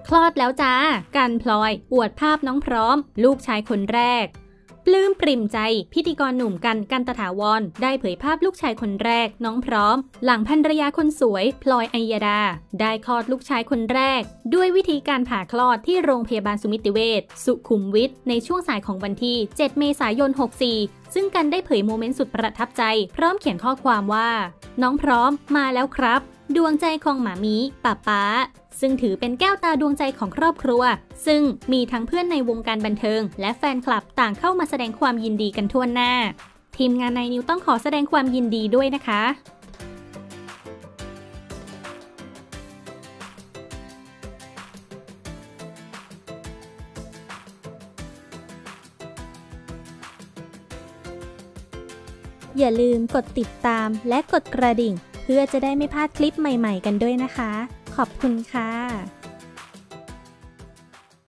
คลอดแล้วจ้ากันพลอยอวดภาพน้องพร้อมลูกชายคนแรกปลื้มปริ่มใจพิธีกรหนุ่มกันตถาวรได้เผยภาพลูกชายคนแรกน้องพร้อมหลังภรรยาคนสวยพลอยอัยดาได้คลอดลูกชายคนแรกด้วยวิธีการผ่าคลอดที่โรงพยาบาลสมิติเวชสุขุมวิทในช่วงสายของวันที่7 เมษายน 64ซึ่งกันได้เผยโมเมนต์สุดประทับใจพร้อมเขียนข้อความว่าน้องพร้อมมาแล้วครับดวงใจของหมามีป๊าซึ่งถือเป็นแก้วตาดวงใจของครอบครัวซึ่งมีทั้งเพื่อนในวงการบันเทิงและแฟนคลับต่างเข้ามาแสดงความยินดีกันทั่วหน้าทีมงานนายนิวต้องขอแสดงความยินดีด้วยนะคะอย่าลืมกดติดตามและกดกระดิ่งเพื่อจะได้ไม่พลาดคลิปใหม่ๆกันด้วยนะคะขอบคุณค่ะ